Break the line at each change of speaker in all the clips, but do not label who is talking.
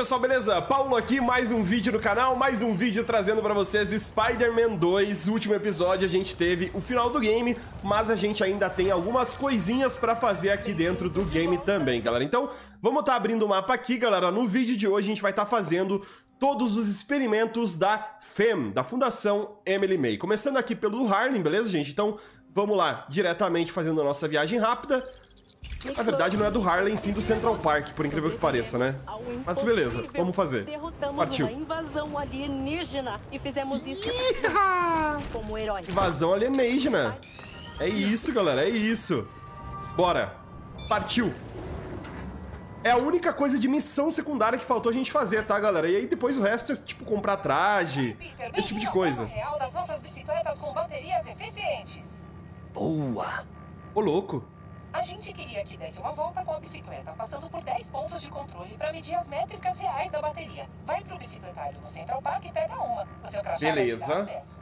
pessoal, beleza? Paulo aqui, mais um vídeo no canal, mais um vídeo trazendo pra vocês Spider-Man 2. O último episódio a gente teve o final do game, mas a gente ainda tem algumas coisinhas pra fazer aqui dentro do game também, galera. Então, vamos estar abrindo o mapa aqui, galera. No vídeo de hoje a gente vai estar fazendo todos os experimentos da FEM, da Fundação Emily May. Começando aqui pelo Harlem, beleza, gente? Então, vamos lá, diretamente fazendo a nossa viagem rápida. Na verdade, não é do Harlem, sim do Central Park, por incrível que pareça, né? Mas beleza, vamos fazer. Partiu.
Uma invasão alienígena e fizemos isso como heróis.
Invasão alienígena. É isso, galera, é isso. Bora. Partiu. É a única coisa de missão secundária que faltou a gente fazer, tá, galera? E aí depois o resto é, tipo, comprar traje, esse tipo de coisa.
Real das nossas bicicletas com baterias eficientes.
Boa. Ô, louco.
A gente queria que desse uma volta com a bicicleta, passando por 10 pontos de controle para medir as métricas reais da bateria. Vai pro bicicletário no Central Park e pega uma. O seu crachá vai te dar acesso.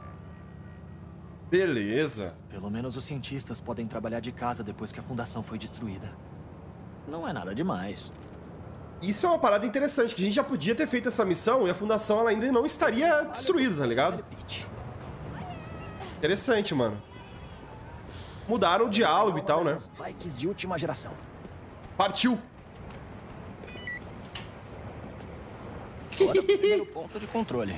Beleza.
Pelo menos os cientistas podem trabalhar de casa depois que a fundação foi destruída. Não é nada demais.
Isso é uma parada interessante, que a gente já podia ter feito essa missão e a fundação ela ainda não estaria destruída, tá ligado? Interessante, mano. Mudaram o diálogo e tal, né?
Bikes de última geração.
Partiu!
Agora pro primeiro ponto de controle.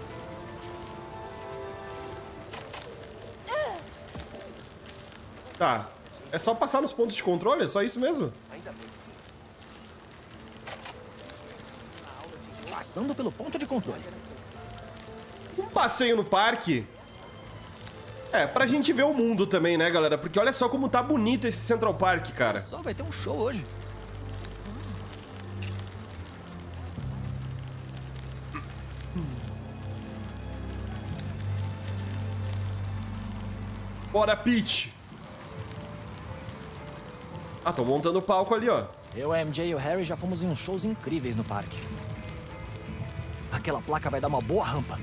Tá. É só passar nos pontos de controle? É só isso mesmo?
Passando pelo ponto de controle.
Um passeio no parque. É, pra gente ver o mundo também, né, galera? Porque olha só como tá bonito esse Central Park, cara.
Só vai ter um show hoje.
Bora, Peach. Ah, tô montando o palco ali, ó.
Eu, a MJ e o Harry já fomos em uns shows incríveis no parque. Aquela placa vai dar uma boa rampa.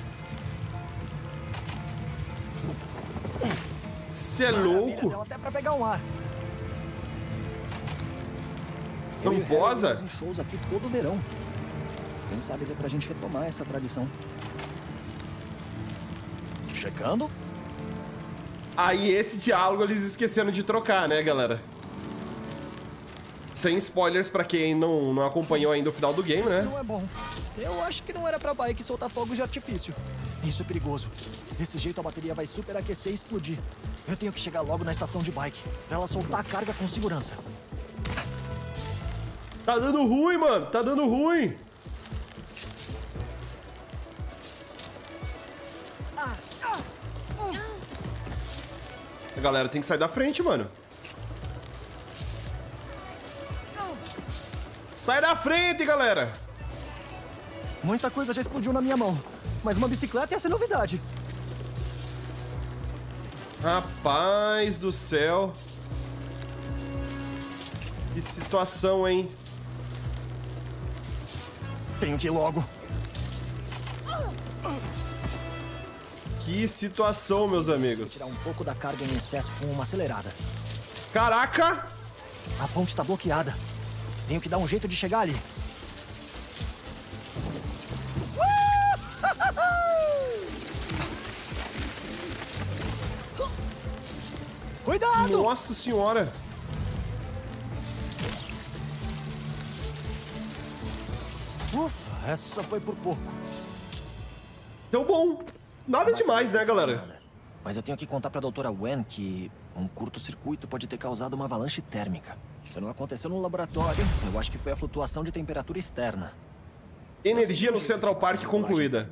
Você é louco?
Deu até pra pegar um ar.
Não posa?
Em shows aqui todo verão. Quem sabe dê pra gente retomar essa tradição. Checando?
Aí esse diálogo eles esqueceram de trocar, né, galera? Sem spoilers pra quem não acompanhou ainda o final do game, né?
Isso não é bom. Eu acho que não era pra bike soltar fogos de artifício. Isso é perigoso. Desse jeito a bateria vai superaquecer e explodir. Eu tenho que chegar logo na estação de bike, pra ela soltar a carga com segurança.
Tá dando ruim, mano. Tá dando ruim. A galera tem que sair da frente, mano. Sai da frente, galera.
Muita coisa já explodiu na minha mão, mas uma bicicleta ia ser novidade.
Rapaz do céu. Que situação, hein?
Tenho que ir logo.
Que situação, meus amigos.
Tirar um pouco da carga em excesso com uma acelerada.
Caraca!
A ponte está bloqueada. Tenho que dar um jeito de chegar ali. Cuidado!
Nossa senhora!
Ufa, essa foi por pouco.
Deu bom. Nada demais, né, galera?
Mas eu tenho que contar pra doutora Wen que um curto-circuito pode ter causado uma avalanche térmica. Se não aconteceu no laboratório, eu acho que foi a flutuação de temperatura externa.
Energia no Central Park concluída.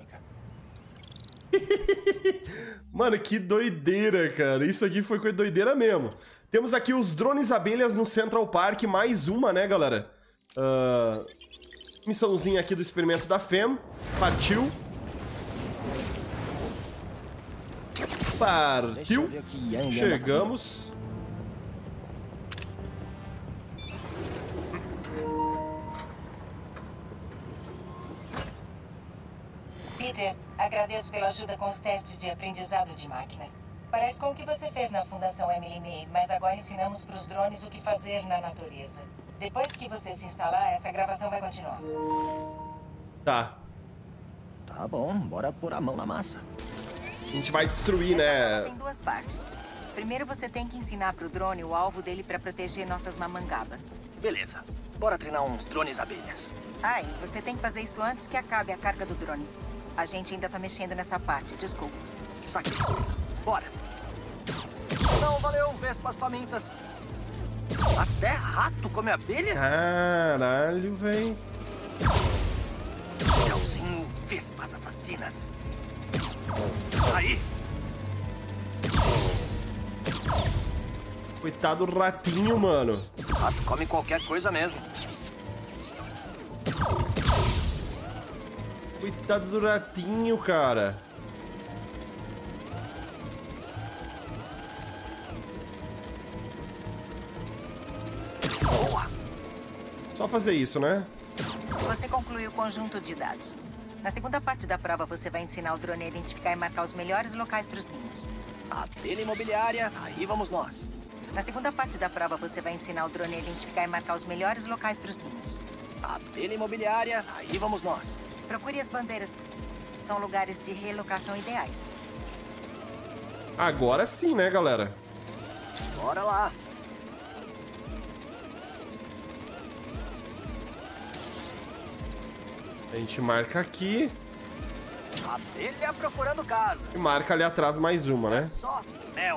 Mano, que doideira, cara. Isso aqui foi coisa doideira mesmo. Temos aqui os drones abelhas no Central Park. Mais uma, né, galera? Missãozinha aqui do experimento da FEM. Partiu. Partiu. Chegamos.
Peter, agradeço pela ajuda com os testes de aprendizado de máquina. Parece com o que você fez na Fundação Emily May, mas agora ensinamos para os drones o que fazer na natureza. Depois que você se instalar, essa gravação vai continuar.
Tá.
Tá bom, bora pôr a mão na massa.
A gente vai destruir,
Essa
né?
tem duas partes. Primeiro você tem que ensinar pro drone o alvo dele pra proteger nossas mamangabas.
Beleza, bora treinar uns drones abelhas.
Ah, e você tem que fazer isso antes que acabe a carga do drone. A gente ainda tá mexendo nessa parte, desculpa.
Saquei. Bora. Não, valeu, vespas famintas. Até rato come abelha?
Caralho, velho.
Tchauzinho, vespas assassinas. Aí.
Coitado do ratinho, mano.
Rato come qualquer coisa mesmo.
Coitado do ratinho, cara.
Boa.
Só fazer isso, né?
Você concluiu o conjunto de dados. Na segunda parte da prova, você vai ensinar o drone a identificar e marcar os melhores locais para os ninhos.
Abelha imobiliária, aí vamos nós.
Na segunda parte da prova, você vai ensinar o drone a identificar e marcar os melhores locais para os ninhos.
Abelha imobiliária, aí vamos nós.
Procure as bandeiras. São lugares de relocação ideais.
Agora sim, né, galera?
Bora lá.
A gente marca aqui
Abelha procurando casa.
e marca ali atrás mais uma, né?
Só mel.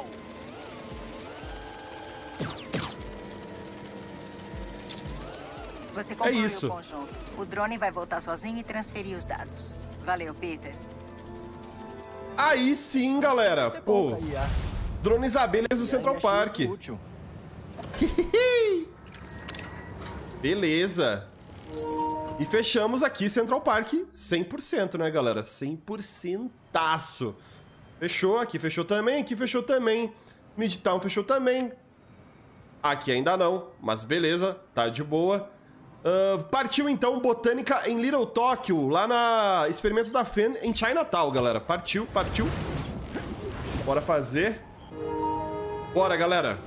Você concluiu
isso.
o conjunto. O drone vai voltar sozinho e transferir os dados. Valeu, Peter.
Aí sim, galera.
Isso é
Pô,
bom pra IA.
drones abelhas do Central
E aí, achei
Park.
isso útil.
Beleza. E fechamos aqui Central Park 100%, né, galera? 100%. Fechou, aqui fechou também, aqui fechou também. Midtown fechou também. Aqui ainda não, mas beleza, tá de boa. Partiu então Botânica em Little Tóquio, lá na Experimento da FEN em Chinatown, galera. Partiu, partiu. Bora fazer. Bora, galera.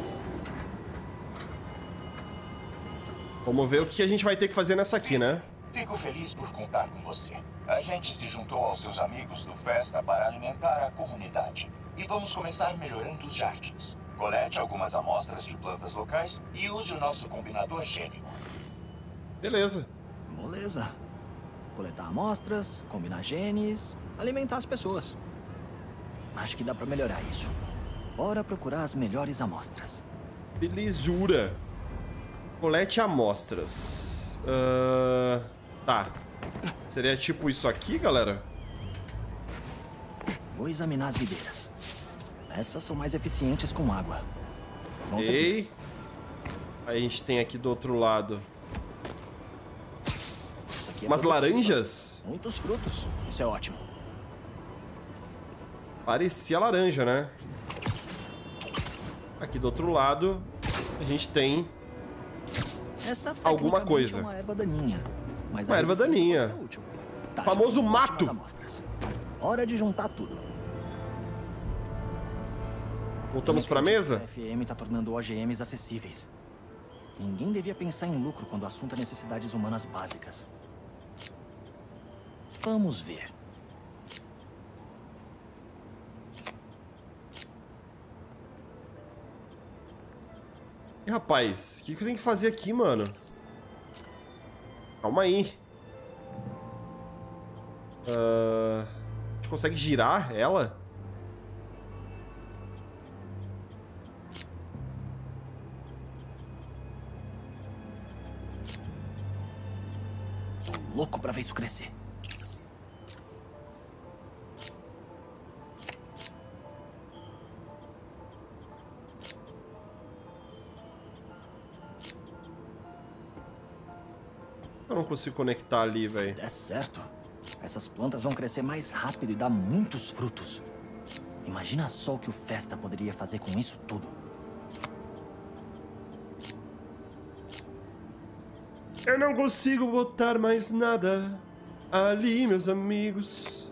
Vamos ver o que a gente vai ter que fazer nessa aqui, né?
Fico feliz por contar com você. A gente se juntou aos seus amigos do Festa para alimentar a comunidade. E vamos começar melhorando os jardins. Colete algumas amostras de plantas locais e use o nosso combinador gênico.
Beleza.
Moleza. Coletar amostras, combinar genes, alimentar as pessoas. Acho que dá pra melhorar isso. Bora procurar as melhores amostras.
Belezura. Colete amostras. Tá. Seria tipo isso aqui, galera?
Vou examinar as videiras. Essas são mais eficientes com água. Vamos aqui.
Ei. Aí a gente tem aqui do outro lado
Isso aqui é
umas
produtivo.
laranjas.
Muitos frutos. Isso é ótimo.
Parecia laranja, né? Aqui do outro lado a gente tem
Essa
alguma
tecnicamente
coisa.
é uma erva daninha. Mas
Uma
a
erva
resistência
daninha.
pode ser útil. Tá,
Famoso
já tenho
mato.
ótimas amostras. Hora de juntar tudo.
Voltamos pra mesa?
A FM tá tornando OGMs acessíveis. Ninguém devia pensar em lucro quando o assunto é necessidades humanas básicas. Vamos ver.
E, rapaz, o que eu tenho que fazer aqui, mano? Calma aí. A gente consegue girar ela?
Tô louco pra ver isso crescer.
Eu não consigo conectar ali,
Se
velho.
der certo, essas plantas vão crescer mais rápido e dar muitos frutos. Imagina só o que o Festa poderia fazer com isso tudo.
Eu não consigo botar mais nada ali, meus amigos.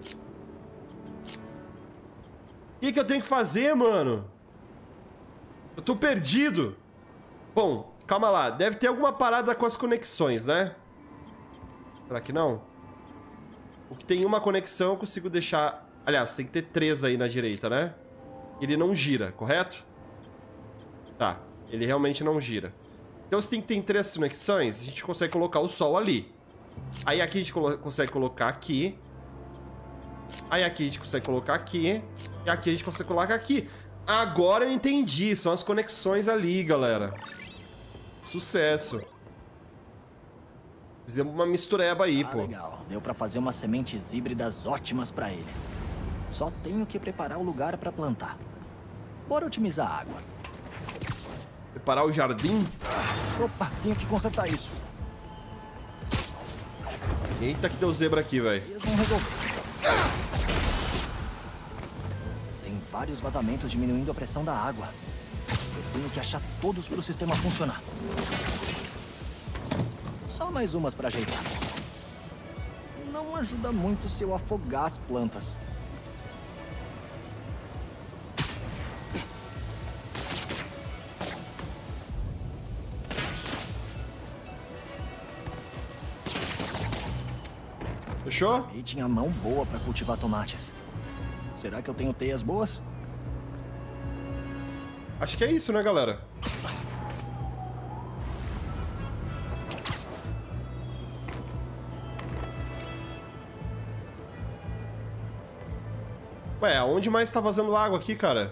O que eu tenho que fazer, mano? Eu tô perdido. Bom, Calma lá, deve ter alguma parada com as conexões, né? Será que não? O que tem uma conexão eu consigo deixar... Aliás, tem que ter 3 aí na direita, né? Ele não gira, correto? Tá, ele realmente não gira. Então se tem que ter 3 conexões, a gente consegue colocar o sol ali. Aí aqui a gente consegue colocar aqui. Aí aqui a gente consegue colocar aqui. E aqui a gente consegue colocar aqui. Agora eu entendi, são as conexões ali, galera. Sucesso. Fizemos uma mistureba aí, pô.
Legal. Deu pra fazer umas sementes híbridas ótimas pra eles. Só tenho que preparar o lugar pra plantar. Bora otimizar a água.
Preparar o jardim?
Opa, tenho que consertar isso.
Eita, que deu zebra aqui, velho.
Eles vão resolver. Tem vários vazamentos diminuindo a pressão da água. Eu tenho que achar todos pro sistema funcionar. Só mais umas pra ajeitar. Não ajuda muito se eu afogar as plantas.
Fechou?
E tinha mão boa pra cultivar tomates. Será que eu tenho teias boas?
Acho que é isso, né, galera? Ué, aonde mais tá vazando água aqui, cara?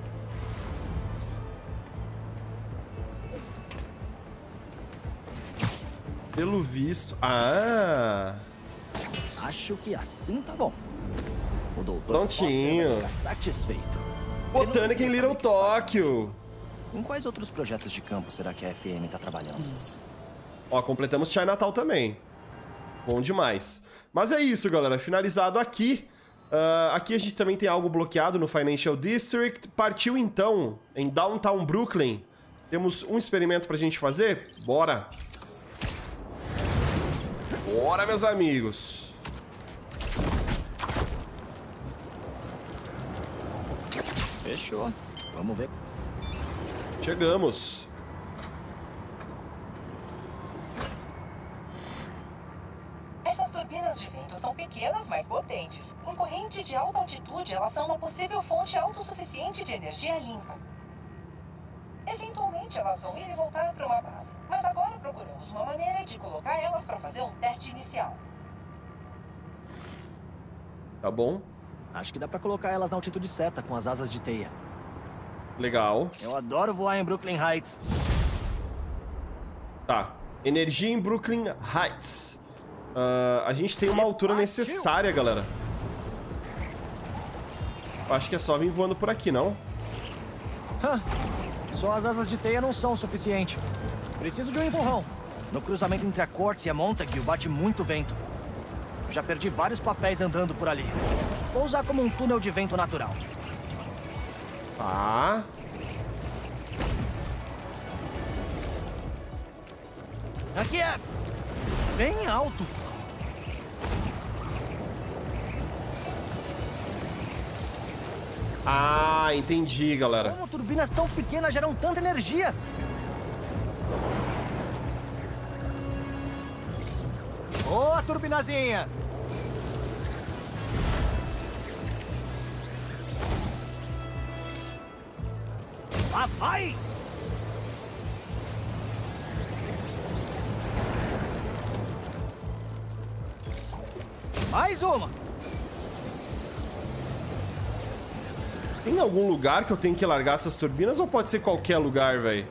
Pelo visto... Ah!
Acho que assim tá bom. O doutor
Prontinho.
Foster vai ficar satisfeito.
Botânica em Little Tóquio.
Em quais outros projetos de campo será que a FM tá trabalhando?
Ó, completamos Chinatown também. Bom demais. Mas é isso, galera. Finalizado aqui. Aqui a gente também tem algo bloqueado no Financial District. Partiu, então, em Downtown Brooklyn. Temos um experimento pra gente fazer? Bora! Bora, meus amigos!
Fechou. Vamos ver.
Chegamos.
Essas turbinas de vento são pequenas, mas potentes. Em correntes de alta altitude, elas são uma possível fonte autossuficiente de energia limpa. Eventualmente, elas vão ir e voltar para uma base. Mas agora procuramos uma maneira de colocar elas para fazer um teste inicial.
Tá bom.
Acho que dá pra colocar elas na altitude certa, com as asas de teia.
Legal.
Eu adoro voar em Brooklyn Heights.
Tá. Energia em Brooklyn Heights. A gente tem uma altura necessária, galera. Acho que é só vir voando por aqui, não?
Só as asas de teia não são o suficiente. Preciso de um empurrão. No cruzamento entre a Quartz e a Montague bate muito vento. Já perdi vários papéis andando por ali. Vou usar como um túnel de vento natural.
Tá.
Aqui é bem alto.
Ah, entendi, galera.
Como turbinas tão pequenas geram tanta energia? Boa, turbinazinha! Lá vai! Mais uma!
Tem algum lugar que eu tenho que largar essas turbinas ou pode ser qualquer lugar, velho?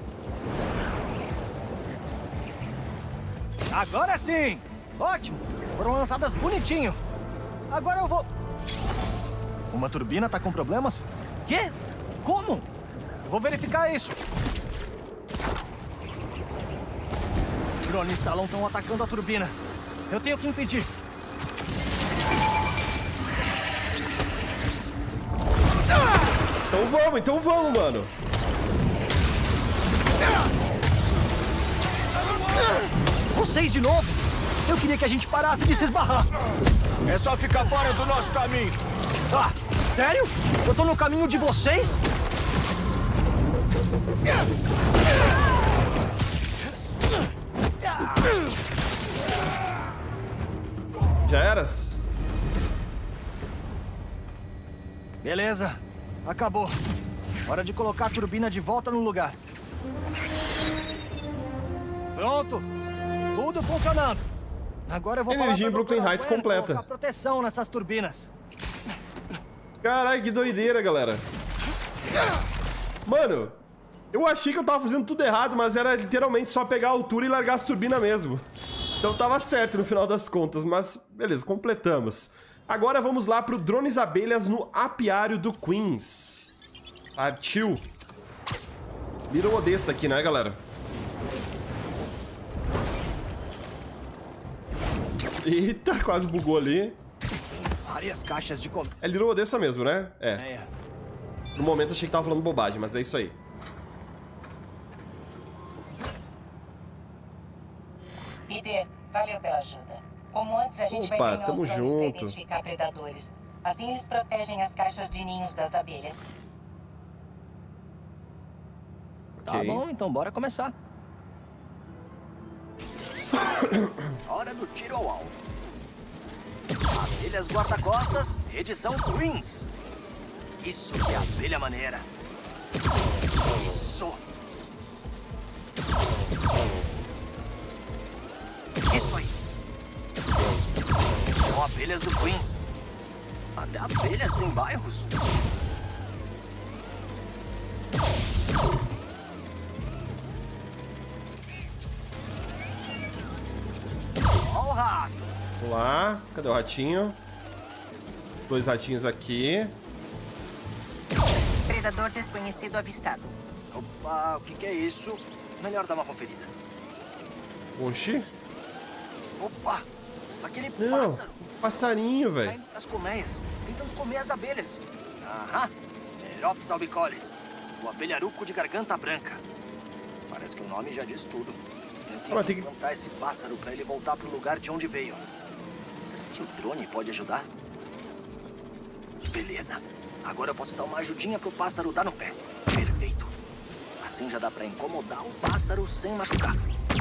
Agora sim! Ótimo! Foram lançadas bonitinho. Agora eu vou... Uma turbina tá com problemas? Quê? Como? Eu vou verificar isso. Drones Talon estão atacando a turbina. Eu tenho que impedir.
Então vamos, mano.
Vocês de novo? Eu queria que a gente parasse de se esbarrar.
É só ficar fora do nosso caminho.
Ah, sério? Eu tô no caminho de vocês?
Já eras?
Beleza. Acabou. Hora de colocar a turbina de volta no lugar. Pronto. Tudo funcionando. Agora eu vou
Energia
falar
em Brooklyn Heights completa.
Colocar proteção nessas turbinas.
Caralho, que doideira, galera. Mano, eu achei que eu tava fazendo tudo errado, mas era literalmente só pegar a altura e largar as turbinas mesmo. Então tava certo no final das contas, mas beleza, completamos. Agora vamos lá pro Drones Abelhas no apiário do Queens. Partiu. Little Odessa aqui, né, galera? Eita, quase bugou ali.
Várias caixas de comida.
É Little Odessa mesmo, né? É. No momento achei que tava falando bobagem, mas é isso aí.
Peter, valeu pela ajuda. Como antes, a gente vai treinar
tamo
os drones pra
junto.
identificar predadores. Assim eles protegem as caixas de ninhos das abelhas.
Tá
Ok.
bom, então bora começar. Hora do tiro ao alvo. Abelhas guarda-costas, edição Queens. Isso que é abelha maneira. Isso. Isso aí. São abelhas do Queens. Até abelhas têm bairros. Ó o rato.
Vamos lá. Cadê o ratinho? 2 ratinhos aqui.
Predador desconhecido avistado.
Opa, o que é isso? Melhor dar uma conferida.
Oxi.
Opa, aquele
Não,
pássaro.
passarinho,
Tá
velho.
indo pras colmeias, tentando comer as abelhas. Aham, Meropes albicollis, o abelharuco de garganta branca. Parece que o nome já diz tudo. Eu tenho
Mas
que
tem que-
espantar esse pássaro pra ele voltar pro lugar de onde veio. Será que o drone pode ajudar? Beleza, agora eu posso dar uma ajudinha pro pássaro dar no pé. Perfeito. Assim já dá pra incomodar o pássaro sem machucar.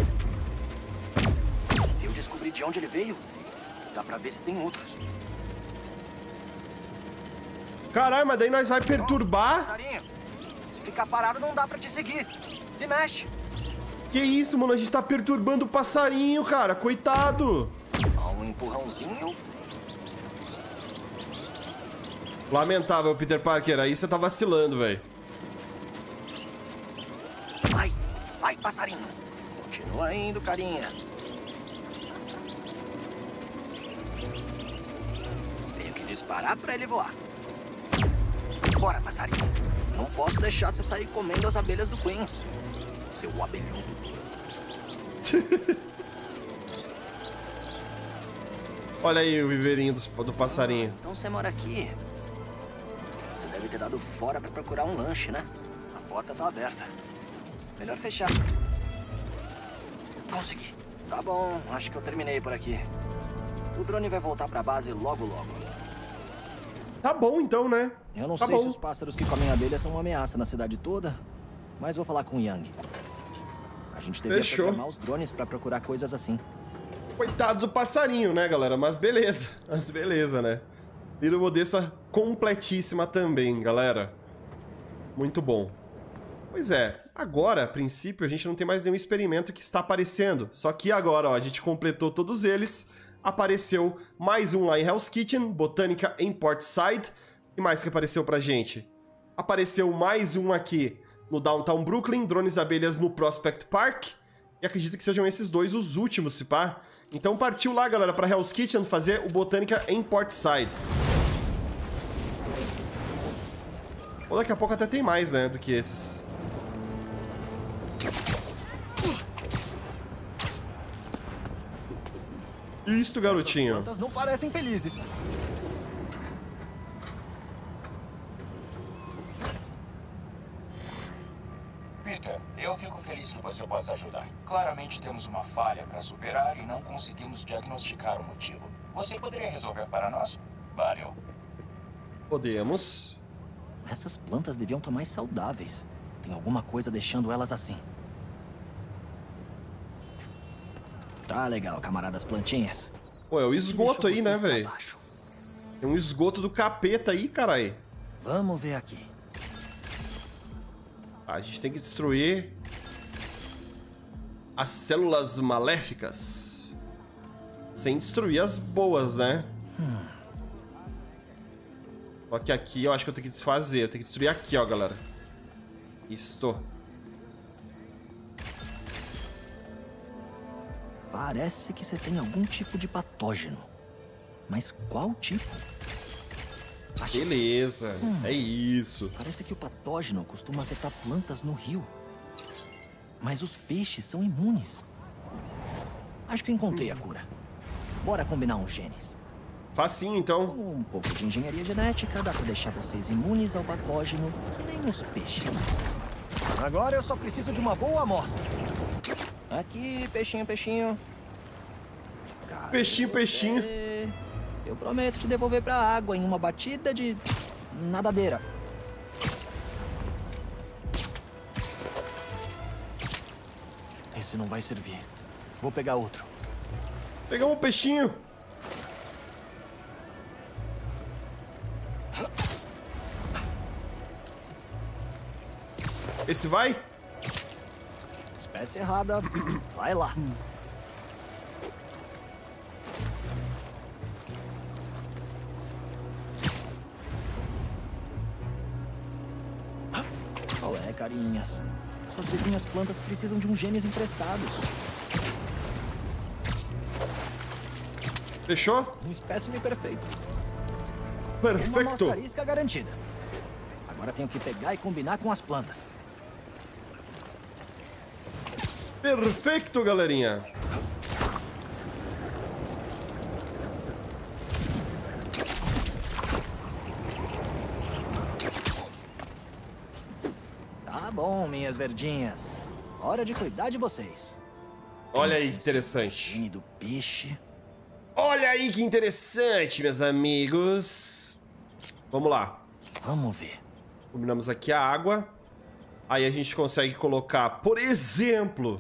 Se eu descobrir de onde ele veio, dá pra ver se tem outros.
Caralho, mas daí nós vai perturbar?
Passarinho, se ficar parado não dá pra te seguir. Se mexe.
Que isso, mano? A gente tá perturbando o passarinho, cara. Coitado.
Dá um empurrãozinho.
Lamentável, Peter Parker. Aí você tá vacilando, velho.
Vai, vai, passarinho. Continua indo, carinha. Tenho que disparar pra ele voar. Bora, passarinho. Não posso deixar você sair comendo as abelhas do Queens. Seu abelhudo.
Olha aí o viveirinho do passarinho.
Então você mora aqui. Você deve ter dado fora pra procurar um lanche, né? A porta tá aberta. Melhor fechar. Consegui. Tá bom, acho que eu terminei por aqui. O drone vai voltar pra base logo logo.
Tá bom, então, né?
Eu não
Tá
sei
bom.
se os pássaros que comem abelhas são uma ameaça na cidade toda, mas vou falar com o Yang. A gente deveria
Fechou.
programar os drones pra procurar coisas assim.
Coitado do passarinho, né, galera? Mas beleza. Mas beleza, né? Little Odessa completíssima também, galera. Muito bom. Pois é, agora, a princípio, a gente não tem mais nenhum experimento que está aparecendo. Só que agora, ó, a gente completou todos eles. Apareceu mais um lá em Hell's Kitchen, Botânica em Portside. O que mais que apareceu pra gente? Apareceu mais um aqui no Downtown Brooklyn, Drones Abelhas no Prospect Park. E acredito que sejam esses dois os últimos, se pá. Então partiu lá, galera, pra Hell's Kitchen fazer o Botânica em Portside. Ou daqui a pouco até tem mais, né, do que esses. Isto, garotinho.
Essas plantas não parecem felizes.
Peter, eu fico feliz que você possa ajudar. Claramente temos uma falha para superar e não conseguimos diagnosticar o motivo. Você poderia resolver para nós? Valeu.
Podemos.
Essas plantas deviam estar mais saudáveis. Tem alguma coisa deixando elas assim. Tá legal, camaradas plantinhas.
Pô, é o esgoto aí, né, velho? Tem um esgoto do capeta aí, carai.
Vamos ver aqui.
A gente tem que destruir as células maléficas. Sem destruir as boas, né? Só que aqui eu acho que eu tenho que desfazer. Eu tenho que destruir aqui, ó, galera. Isto.
Parece que você tem algum tipo de patógeno. Mas qual tipo?
Beleza, é isso.
Parece que o patógeno costuma afetar plantas no rio. Mas os peixes são imunes. Acho que encontrei a cura. Bora combinar uns genes.
Facinho, então.
Com um pouco de engenharia genética, dá pra deixar vocês imunes ao patógeno, que nem os peixes. Agora eu só preciso de uma boa amostra. Aqui, peixinho, peixinho. Cadê
Peixinho,
você?
peixinho.
Eu prometo te devolver pra água em uma batida de nadadeira. Esse não vai servir. Vou pegar outro.
Pegamos um peixinho. Esse vai?
Espécie errada. Vai lá. Qual é, carinhas? Suas vizinhas plantas precisam de uns genes emprestados.
Fechou?
Um espécime perfeito.
Perfeito.
Uma amostra arisca garantida. Agora tenho que pegar e combinar com as plantas.
Perfeito, galerinha.
Tá bom, minhas verdinhas. Hora de cuidar de vocês.
Olha aí que interessante.
Gene do peixe.
Olha aí que interessante, meus amigos. Vamos lá.
Vamos ver.
Combinamos aqui a água. Aí a gente consegue colocar, por exemplo,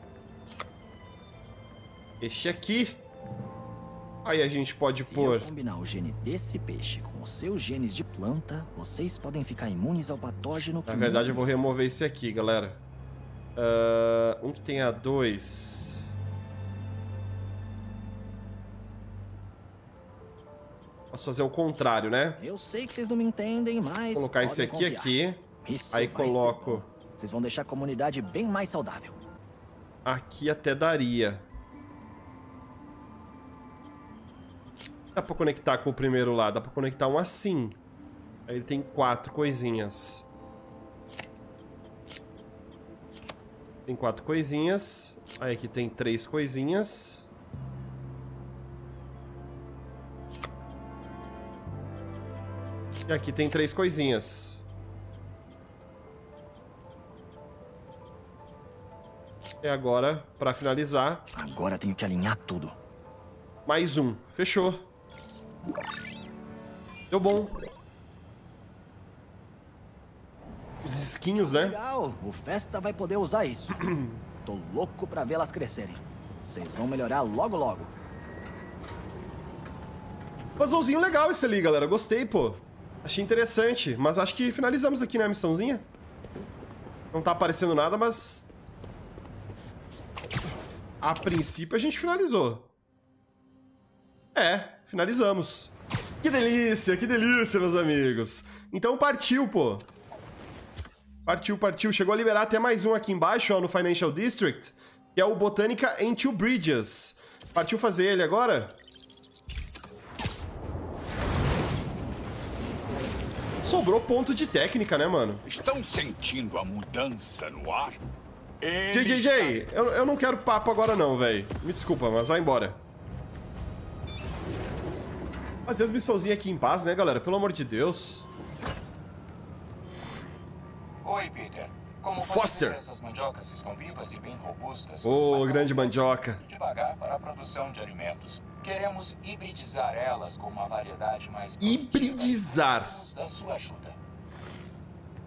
este aqui. Aí a gente pode pôr...
Se eu combinar o gene desse peixe com os seus genes de planta, vocês podem ficar imunes ao patógeno que...
Na verdade, eu vou remover esse aqui, galera. Um que tenha 2. Posso fazer o contrário, né?
Eu sei que vocês não me entendem, mas...
Vou colocar esse aqui
confiar. Isso
Aí
vai
coloco...
ser bom. Vocês vão deixar a comunidade bem mais saudável.
Aqui até daria. Dá pra conectar com o primeiro lá. Dá pra conectar um assim. Aí ele tem 4 coisinhas. Tem 4 coisinhas. Aí aqui tem 3 coisinhas. E aqui tem 3 coisinhas. E agora, pra finalizar...
Agora tenho que alinhar tudo.
Mais um. Fechou. Deu bom. Os esquinhos, né?
Legal, o Festa vai poder usar isso. Tô louco pra vê-las crescerem. Vocês vão melhorar logo logo.
Puzzlezinho legal esse ali, galera. Gostei, pô. Achei interessante. Mas acho que finalizamos aqui, né, a missãozinha. Não tá aparecendo nada, mas... A princípio a gente finalizou. É, finalizamos. Que delícia, meus amigos. Então partiu, pô. Partiu, partiu. Chegou a liberar até mais um aqui embaixo, ó, no Financial District, que é o Botanica and Two Bridges. Partiu fazer ele agora? Sobrou ponto de técnica, né, mano?
Estão sentindo a mudança no ar?
JJJ, eu não quero papo agora não, velho. Me desculpa, mas vai embora. Fazer as missãozinhas aqui em paz, né, galera? Pelo amor de Deus.
Oi, Peter. Como
Foster.
essas mandiocas estão vivas e bem robustas.
Ô,
mas
grande
elas
mandioca.
crescem devagar para a produção de alimentos. Queremos hibridizar elas com uma variedade mais produtiva.
Hibridizar.
Precisamos da sua ajuda.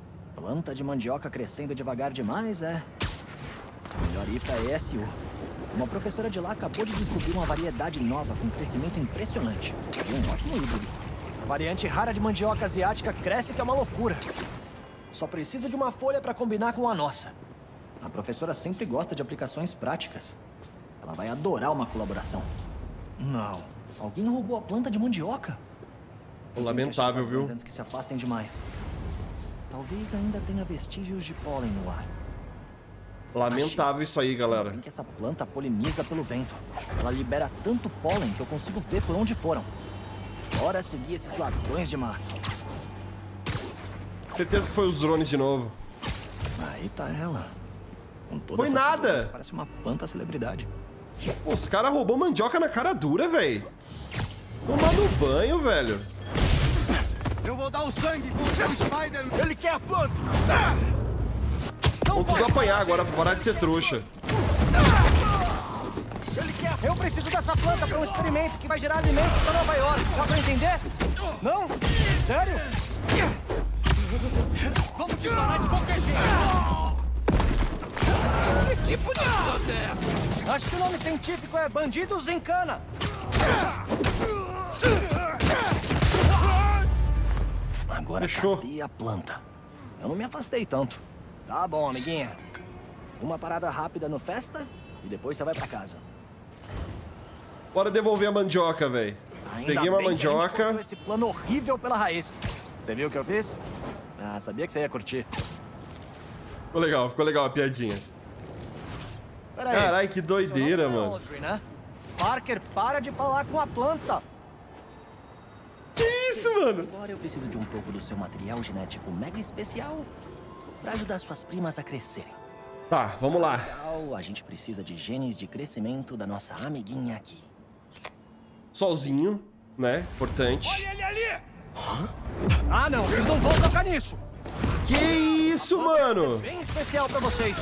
Planta de mandioca crescendo devagar demais, é? Melhor ir pra ESU. Uma professora de lá acabou de descobrir uma variedade nova com crescimento impressionante. E um ótimo híbrido. A variante rara de mandioca asiática cresce que é uma loucura. Só preciso de uma folha para combinar com a nossa. A professora sempre gosta de aplicações práticas. Ela vai adorar uma colaboração. Não. Alguém roubou a planta de mandioca?
Lamentável, viu?
Antes que se afastem demais. Talvez ainda tenha vestígios de pólen no ar.
Lamentável isso aí, galera.
Que essa planta poliniza pelo vento. Ela libera tanto pólen que eu consigo ver por onde foram. Bora seguir esses ladrões de mato.
Certeza que foi os drones de novo.
Aí tá ela. Com toda
Foi
essa
nada.
segurança, parece uma planta celebridade.
Pô, os caras roubou mandioca na cara dura, velho. Tomando banho, velho.
Eu vou dar o sangue contra o Spider.
Ele quer a planta!
Vamos tudo apanhar agora pra parar de ser trouxa.
Ele quer... Eu preciso dessa planta para um experimento que vai gerar alimento para Nova York. Dá pra entender? Não? Sério?
Vamos te parar de qualquer jeito! Que tipo de planta é essa?
Acho que o nome científico é bandidos em cana. Agora
Fechou.
cadê a planta? Eu não me afastei tanto. Tá bom, amiguinha. Uma parada rápida no festa e depois você vai pra casa.
Bora devolver a mandioca, velho.
Ainda
Peguei uma
bem que a gente
mandioca.
cortou esse plano horrível pela raiz. Você viu o que eu fiz? Ah, sabia que você ia curtir.
Ficou legal a piadinha.
Peraí.
Carai, que doideira,
Seu nome é
mano.
Audrey, né? Parker, para de falar com a planta.
Que isso, mano?
Agora eu preciso de um pouco do seu material genético mega especial para ajudar suas primas a crescerem.
Tá, vamos lá.
A gente precisa de genes de crescimento da nossa amiguinha aqui.
Solzinho, né? Importante.
Olha ele ali!
Ah, não, vocês não vão tocar nisso.
Que isso, mano?
Bem especial pra vocês.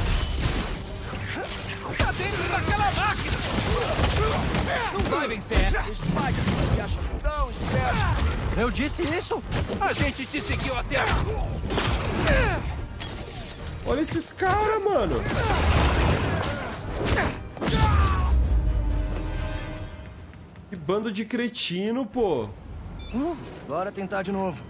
Tá dentro daquela máquina! Não vai vencer! Spider, me acha tão esperto!
Eu disse isso?
A gente te seguiu até aqui!
Olha esses caras, mano. Que bando de cretino, pô.
Bora tentar de novo.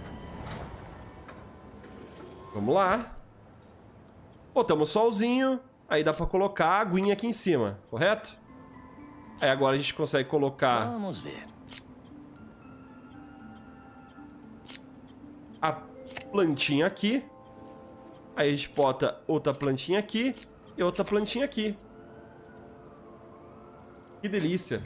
Vamos lá. Botamos solzinho. Aí dá pra colocar a aguinha aqui em cima, correto? Aí agora a gente consegue colocar
Vamos ver.
a plantinha aqui. Aí a gente bota outra plantinha aqui e outra plantinha aqui. Que delícia.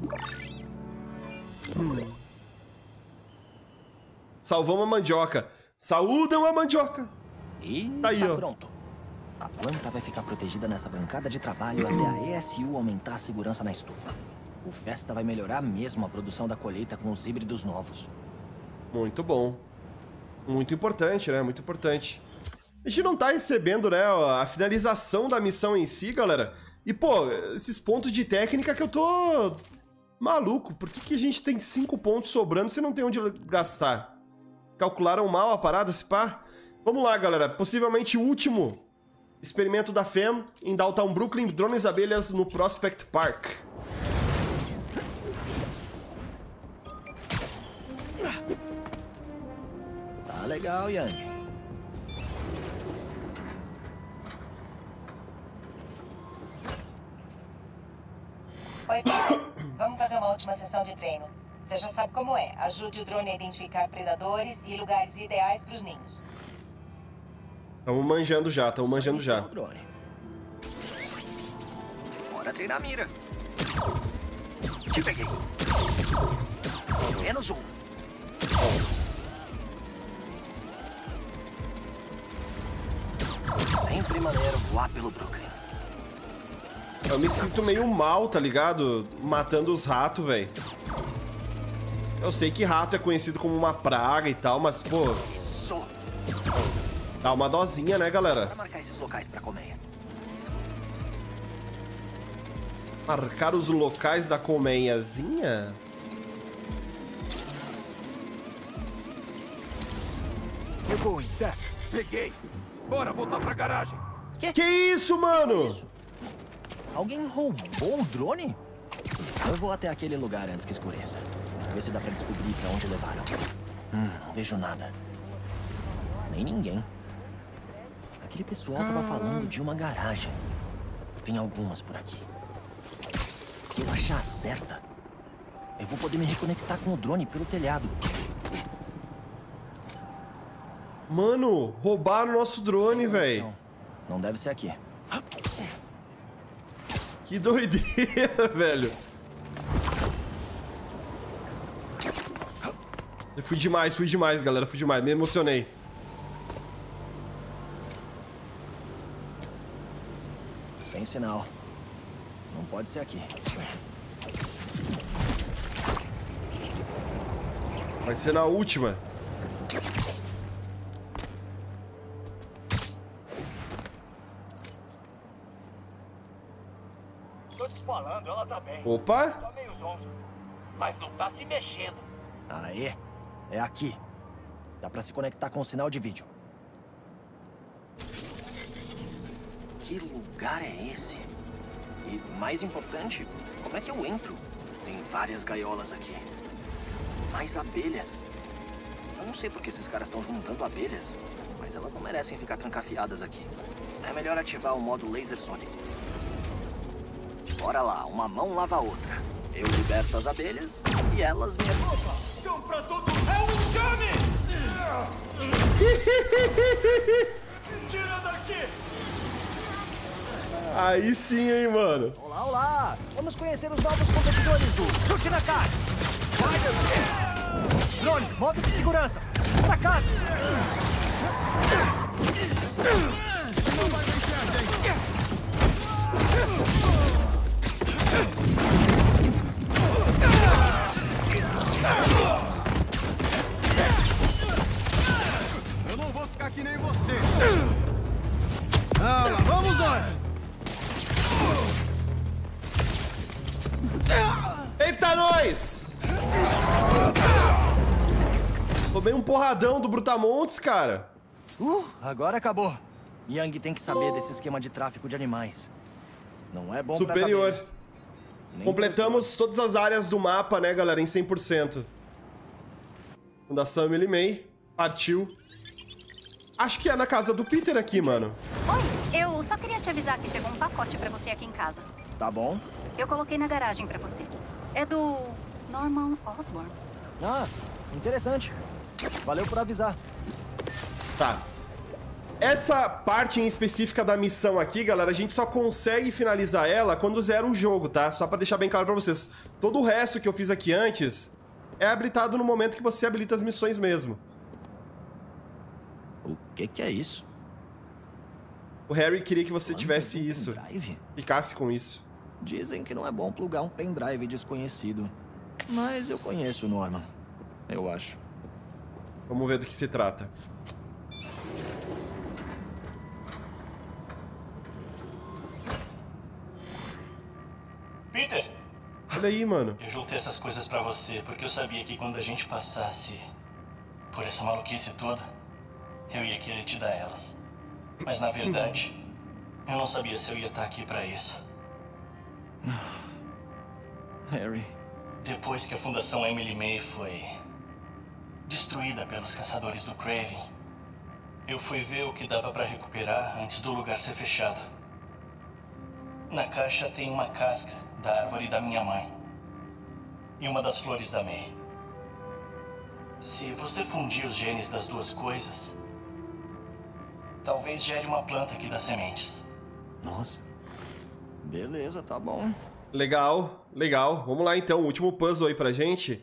Salvamos a mandioca. Saúdam a mandioca.
E
Tá aí, ó.
pronto. A planta vai ficar protegida nessa bancada de trabalho até a ESU aumentar a segurança na estufa. O Festa vai melhorar mesmo a produção da colheita com os híbridos novos.
Muito bom. Muito importante, né? Muito importante. A gente não tá recebendo, né, a finalização da missão em si, galera. E, pô, esses pontos de técnica que eu tô maluco. Por que a gente tem 5 pontos sobrando se não tem onde gastar? Calcularam mal a parada, se pá? Vamos lá, galera. Possivelmente o último experimento da FEM em Downtown Brooklyn, drones abelhas no Prospect Park.
Tá legal, Yang.
Oi, Peter. Vamos fazer uma última sessão de treino. Você já sabe como é. Ajude o drone a identificar predadores e lugares ideais para os ninhos.
Tamo manjando já, tamo manjando já.
O drone. Bora treinar a mira. Te peguei. Menos um. Sempre maneiro voar pelo Brooklyn.
Eu me sinto meio mal, tá ligado? Matando os ratos, velho. Eu sei que rato é conhecido como uma praga e tal, mas, pô...
Isso.
Dá uma dosinha, né, galera?
Bora marcar esses locais pra colmeia.
Marcar os locais da colmeiazinha?
Eu vou em 10.
Peguei! Bora voltar pra garagem!
Que isso, mano?
Alguém roubou um drone? Eu vou até aquele lugar antes que escureça. Ver se dá pra descobrir pra onde levaram. Não vejo nada. Nem ninguém. Aquele pessoal tava falando de uma garagem. Tem algumas por aqui. Se eu achar a certa, eu vou poder me reconectar com o drone pelo telhado.
Mano, roubaram o nosso drone, velho.
Não deve ser aqui.
Que doideira, velho. Eu fui demais, galera. Fui demais. Me emocionei.
Sem sinal. Não pode ser aqui.
Vai ser na última.
Tô te falando, ela tá bem.
Opa!
Tá meio zonza, mas não tá se mexendo. Aê, é aqui. Dá pra se conectar com o sinal de vídeo. Que lugar é esse? E mais importante, como é que eu entro? Tem várias gaiolas aqui. Mais abelhas. Eu não sei por que esses caras estão juntando abelhas, mas elas não merecem ficar trancafiadas aqui. É melhor ativar o modo laser sônico. Bora lá, uma mão lava a outra. Eu liberto as abelhas e elas me... Opa!
Cão pra todo... É um enxame! Tira daqui!
Aí sim, hein, mano.
Olá, olá! Vamos conhecer os novos competidores do Chute na Cara! Drone, modo de segurança! Pra casa!
Não vai vencer a gente. Eu não vou ficar que nem você. Ah, lá vamos nós!
Eita, nós! Tomei um porradão do Brutamontes, cara.
Agora acabou. Yang tem que saber desse esquema de tráfico de animais. Não é bom pra
Superior.
abelhas. Nem
Completamos todas as áreas do mapa, né, galera, em 100%. Fundação Emily May. Partiu. Acho que é na casa do Peter aqui, mano.
Oi, eu só queria te avisar que chegou um pacote pra você aqui em casa.
Tá bom?
Eu coloquei na garagem pra você. É do Norman Osborn.
Ah, interessante. Valeu por avisar.
Tá. Essa parte em específica da missão aqui, galera, a gente só consegue finalizar ela quando zera o jogo, tá? Só pra deixar bem claro pra vocês. Todo o resto que eu fiz aqui antes é habilitado no momento que você habilita as missões mesmo.
O que é isso?
O Harry queria que você tivesse
Um
isso.
pendrive?
Ficasse com isso.
Dizem que não é bom plugar um pendrive desconhecido. Mas eu conheço o Norman. Eu acho.
Vamos ver do que se trata.
Peter!
Olha aí, mano.
Eu juntei essas coisas pra você porque eu sabia que quando a gente passasse por essa maluquice toda, eu ia querer te dar elas. Mas na verdade, eu não sabia se eu ia estar aqui pra isso.
Harry.
Depois que a Fundação Emily May foi destruída pelos caçadores do Kraven, eu fui ver o que dava pra recuperar antes do lugar ser fechado. Na caixa tem uma casca da árvore da minha mãe e uma das flores da May. Se você fundir os genes das duas coisas, talvez gere uma planta que dá sementes.
Nossa. Beleza, tá bom.
Legal, legal. Vamos lá, então. O último puzzle aí pra gente.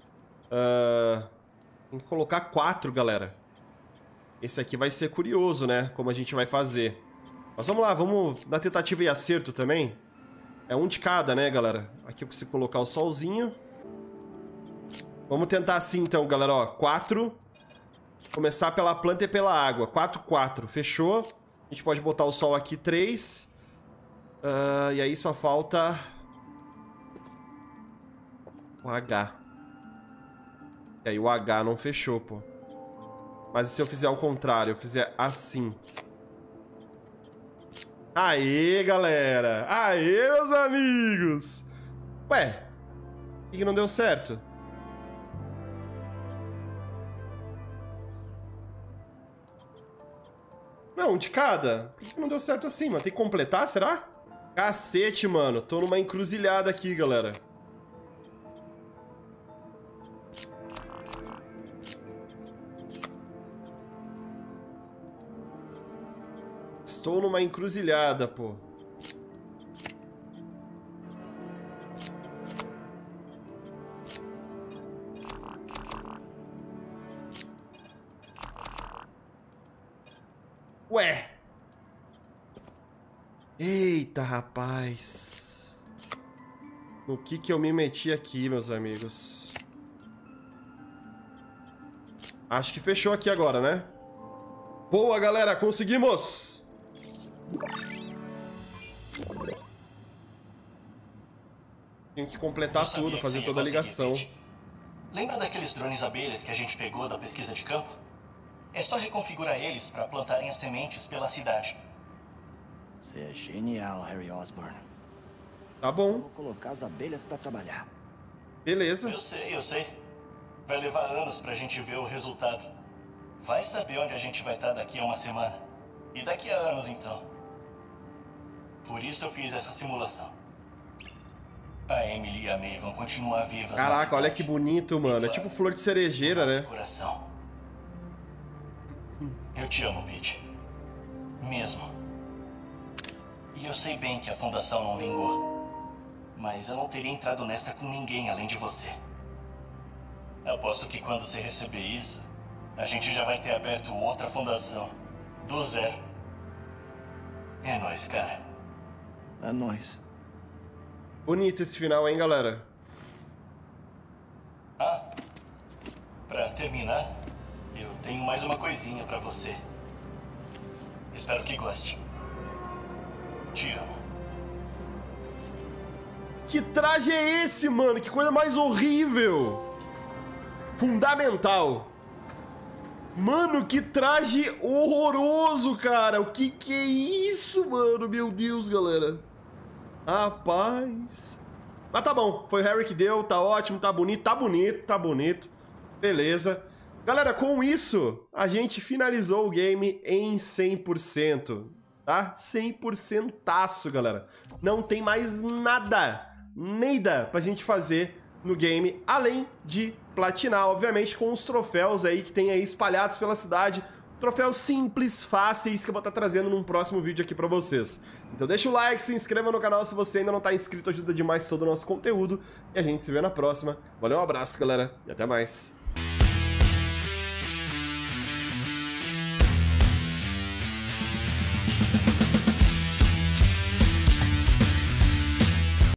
Tem que colocar 4, galera. Esse aqui vai ser curioso, né? Como a gente vai fazer. Mas vamos lá, vamos na tentativa e acerto também. É um de cada, né, galera? Aqui eu consigo colocar o solzinho. Vamos tentar assim, então, galera, ó. 4. Começar pela planta e pela água. 4, 4. Fechou. A gente pode botar o sol aqui, 3. E aí só falta... o H. E aí o H não fechou, pô. Mas e se eu fizer ao contrário? Eu fizer assim... Aê, galera! Aê, meus amigos! Ué, por que não deu certo? Não, um de cada? Por que não deu certo assim, mano? Tem que completar, será? Cacete, mano. Tô numa encruzilhada aqui, galera. Estou numa encruzilhada, pô. Ué. Eita, rapaz. No que eu me meti aqui, meus amigos? Acho que fechou aqui agora, né? Boa, galera. Conseguimos! Tem que completar tudo, fazer toda a ligação.
Lembra daqueles drones abelhas que a gente pegou da pesquisa de campo? É só reconfigurar eles para plantarem as sementes pela cidade.
Você é genial, Harry Osborn.
Tá bom.
Vou colocar as abelhas pra trabalhar.
Beleza.
Eu sei. Vai levar anos pra gente ver o resultado. Vai saber onde a gente vai estar daqui a uma semana. E daqui a anos, então. Por isso eu fiz essa simulação. A Emily e a May vão continuar vivas.
Caraca, olha que bonito, mano. É tipo flor de cerejeira, né?
Coração. Eu te amo, Pete. Mesmo. E eu sei bem que a fundação não vingou. Mas eu não teria entrado nessa com ninguém além de você. Aposto que quando você receber isso, a gente já vai ter aberto outra fundação. Do zero. É nóis, cara.
É nóis.
Bonito esse final, hein, galera?
Ah, pra terminar, eu tenho mais uma coisinha pra você. Espero que goste. Te amo.
Que traje é esse, mano? Que coisa mais horrível! Fundamental. Mano, que traje horroroso, cara. O que é isso, mano? Meu Deus, galera. Rapaz. Mas tá bom. Foi o Harry que deu. Tá ótimo, tá bonito. Tá bonito, tá bonito. Beleza. Galera, com isso, a gente finalizou o game em 100%. Tá? 100%, galera. Não tem mais nada pra gente fazer no game, além de platinar, obviamente, com os troféus aí que tem aí espalhados pela cidade. Troféus simples, fáceis, que eu vou estar trazendo num próximo vídeo aqui pra vocês. Então deixa o like, se inscreva no canal se você ainda não tá inscrito, ajuda demais todo o nosso conteúdo. E a gente se vê na próxima. Valeu, um abraço, galera, e até mais.